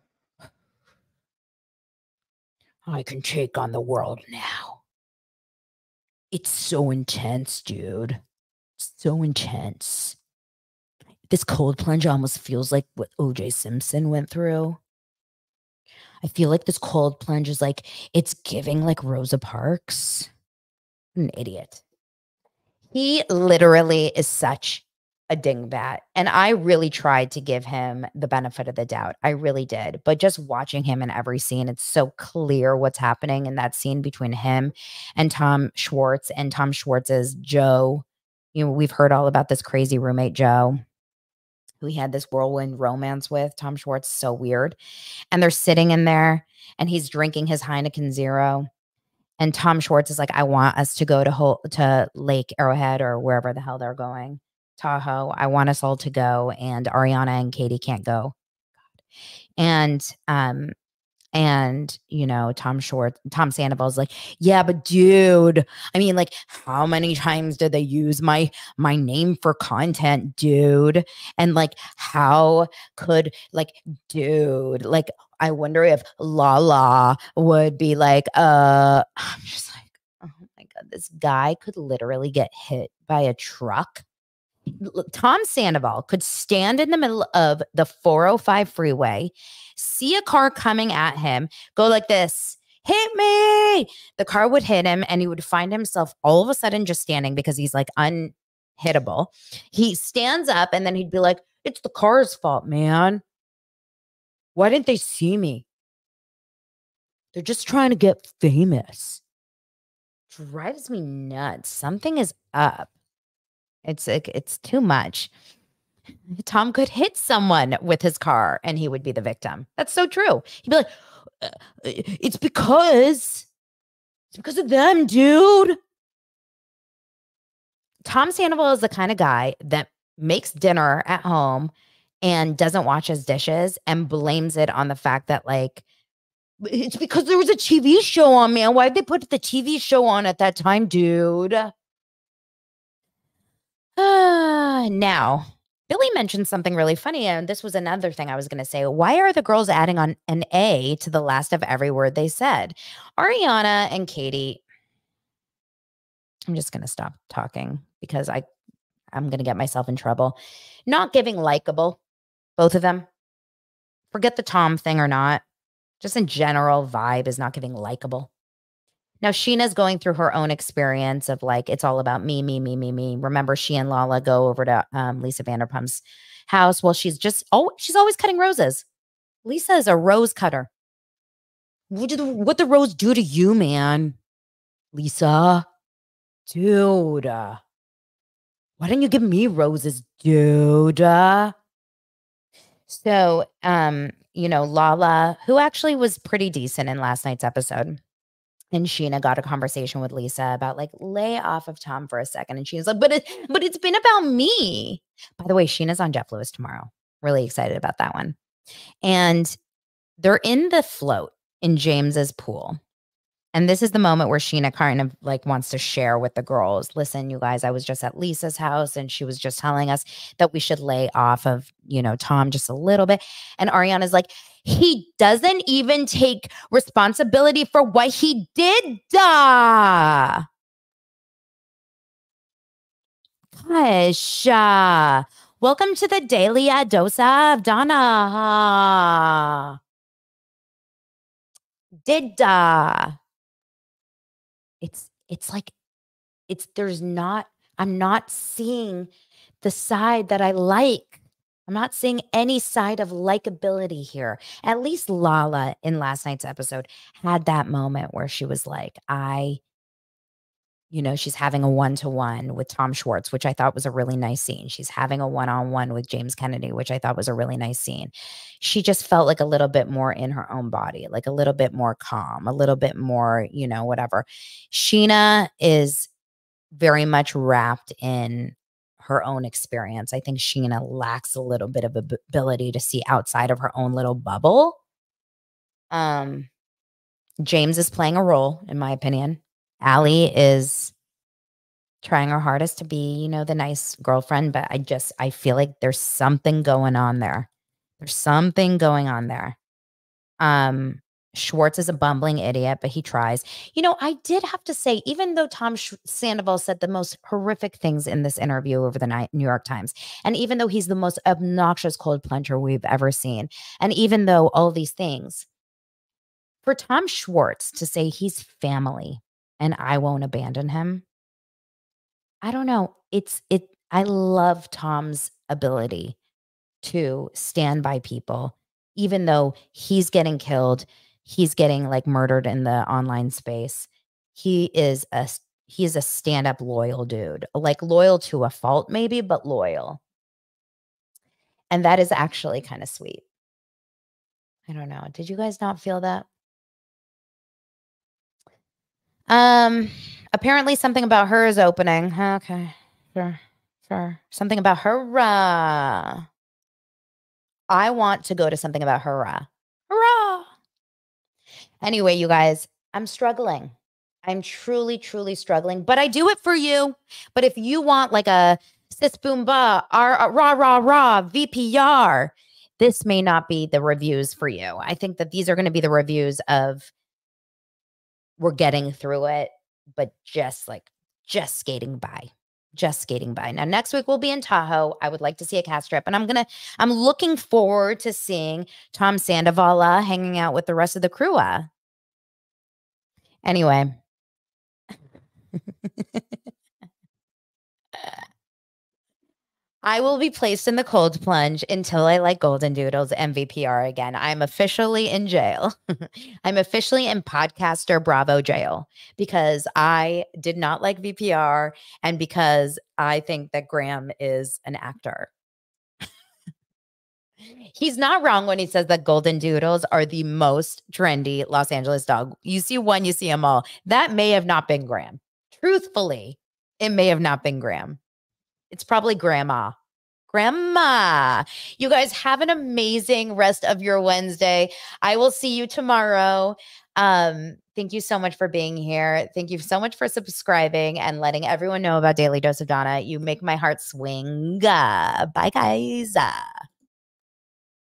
I can take on the world now. It's so intense, dude. So intense. This cold plunge almost feels like what O.J. Simpson went through. I feel like this cold plunge is like, it's giving like Rosa Parks. An idiot. He literally is such a dingbat. And I really tried to give him the benefit of the doubt. I really did. But just watching him in every scene, it's so clear what's happening in that scene between him and Tom Schwartz. And Tom Schwartz is Joe. You know, we've heard all about this crazy roommate, Joe, who he had this whirlwind romance with. Tom Schwartz, so weird. And they're sitting in there and he's drinking his Heineken Zero. And Tom Schwartz is like, I want us to go to Lake Arrowhead or wherever the hell they're going. Tahoe. I want us all to go, and Ariana and Katie can't go. And you know, Tom Sandoval's like, yeah, but dude, I mean, like, how many times did they use my name for content, dude? And like, how could, like, dude, like, I wonder if Lala would be like, I'm just like, oh my God, this guy could literally get hit by a truck. Tom Sandoval could stand in the middle of the 405 freeway, see a car coming at him, go like this, hit me. The car would hit him and he would find himself all of a sudden just standing because he's like unhittable. He stands up and then he'd be like, it's the car's fault, man. Why didn't they see me? They're just trying to get famous. Drives me nuts. Something is up. It's like, it's too much. Tom could hit someone with his car and he would be the victim. That's so true. He'd be like, it's because of them, dude. Tom Sandoval is the kind of guy that makes dinner at home and doesn't wash his dishes and blames it on the fact that, like, it's because there was a TV show on, man. Why'd they put the TV show on at that time, dude? Now, Billy mentioned something really funny, and this was another thing I was going to say. Why are the girls adding on an A to the last of every word they said? Ariana and Katie, I'm just going to stop talking because I'm going to get myself in trouble. Not giving likable, both of them. Forget the Tom thing or not. Just in general, vibe is not giving likable. Now, Scheana's going through her own experience of, like, it's all about me, me, me, me, me. Remember, she and Lala go over to Lisa Vanderpump's house. Well, she's always cutting roses. Lisa is a rose cutter. What the rose do to you, man? Lisa? Dude. Why don't you give me roses, dude? So, you know, Lala, who actually was pretty decent in last night's episode, and Scheana got a conversation with Lisa about, like, lay off of Tom for a second. And Scheana's like, but it's been about me. By the way, Sheena's on Jeff Lewis tomorrow. Really excited about that one. And they're in the float in James's pool. And this is the moment where Scheana kind of, like, wants to share with the girls. Listen, you guys, I was just at Lisa's house and she was just telling us that we should lay off of, you know, Tom just a little bit. And Ariana's like, he doesn't even take responsibility for what he did. Gosh. Welcome to the Daily Dosa of Donna. It's like, I'm not seeing the side that I like. I'm not seeing any side of likability here. At least Lala in last night's episode had that moment where she was like, she's having a one-to-one with Tom Schwartz, which I thought was a really nice scene. She's having a one-on-one with James Kennedy, which I thought was a really nice scene. She just felt like a little bit more in her own body, like a little bit more calm, a little bit more, whatever. Scheana is very much wrapped in her own experience. I think Scheana lacks a little bit of ability to see outside of her own little bubble. James is playing a role, in my opinion. Allie is trying her hardest to be, the nice girlfriend, but I feel like there's something going on there. There's something going on there. Schwartz is a bumbling idiot, but he tries. I did have to say, even though Tom Sandoval said the most horrific things in this interview over the night, New York Times, and even though he's the most obnoxious cold plunger we've ever seen, and even though all these things, for Tom Schwartz to say he's family and I won't abandon him, I don't know. I love Tom's ability to stand by people, even though he's getting killed, he's getting like murdered in the online space. He's a stand-up loyal dude, like loyal to a fault maybe, but loyal. And that is actually kind of sweet. I don't know. Did you guys not feel that? Apparently something about her is opening. Okay. Sure. Something about her. I want to go to something about hurrah. Hurrah. Anyway, you guys, I'm struggling. I'm truly, truly struggling, but I do it for you. But if you want like a sis boom ba, rah, VPR, this may not be the reviews for you. I think that these are going to be the reviews of we're getting through it, but just skating by. Just skating by. Now, next week we'll be in Tahoe. I would like to see a cast trip, and I'm looking forward to seeing Tom Sandoval hanging out with the rest of the crew. Anyway. I will be placed in the cold plunge until I like Golden Doodles and VPR again. I'm officially in jail. I'm officially in podcaster Bravo jail because I did not like VPR and because I think that Graham is an actor. He's not wrong when he says that Golden Doodles are the most trendy Los Angeles dog. You see one, you see them all. That may have not been Graham. Truthfully, it may have not been Graham. It's probably Grandma. You guys have an amazing rest of your Wednesday. I will see you tomorrow. Thank you so much for being here. Thank you so much for subscribing and letting everyone know about Daily Dose of Dana. You make my heart swing. Bye, guys.